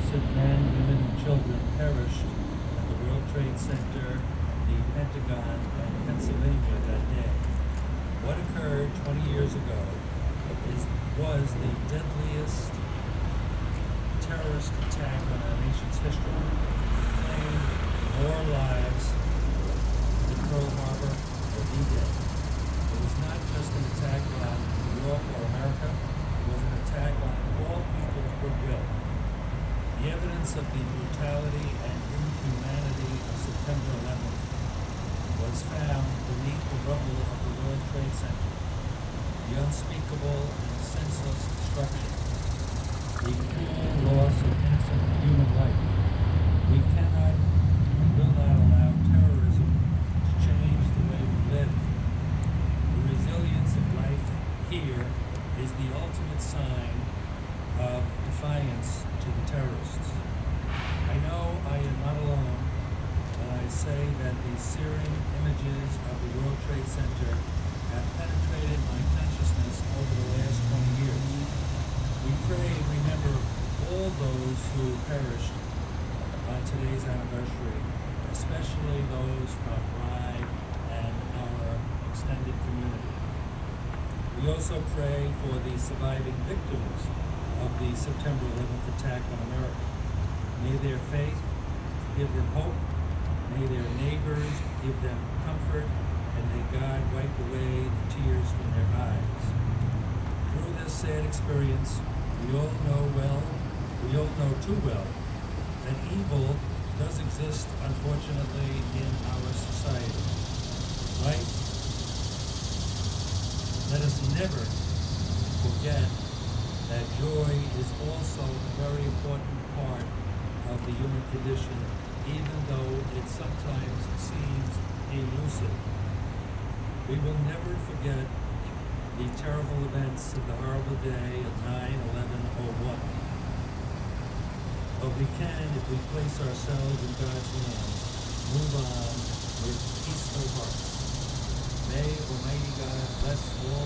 innocent men, women, and children perished at the World Trade Center, the Pentagon, and Pennsylvania that day. What occurred 20 years ago was the deadliest terrorist attack on our nation's history. It claimed more lives than Pearl Harbor or D-Day. It was not just an attack on New York or America, it was an attack on all people of goodwill. The evidence of the brutality and inhumanity of September 11th was found beneath the rubble of the World Trade Center. The unspeakable and senseless destruction, the cruel loss of innocent human life. We cannot and will not allow terrorism to change the way we live. The resilience of life here is the ultimate sign of defiance to the terrorists. I know I am not alone when I say that the searing images of the World Trade Center have penetrated my consciousness over the last 20 years. We pray and remember all those who perished on today's anniversary, especially those from Rye and our extended community. We also pray for the surviving victims of the September 11th attack on America. May their faith give them hope, may their neighbors give them comfort, and may God wipe away the tears from their eyes. Through this sad experience, we all know too well, that evil does exist, unfortunately, in our society. Right? Let us never forget that joy is also a very important part of the human condition, even though it sometimes seems elusive. We will never forget the terrible events of the horrible day of 9/11/01. But we can, if we place ourselves in God's hands, move on with peaceful hearts. May Almighty God bless all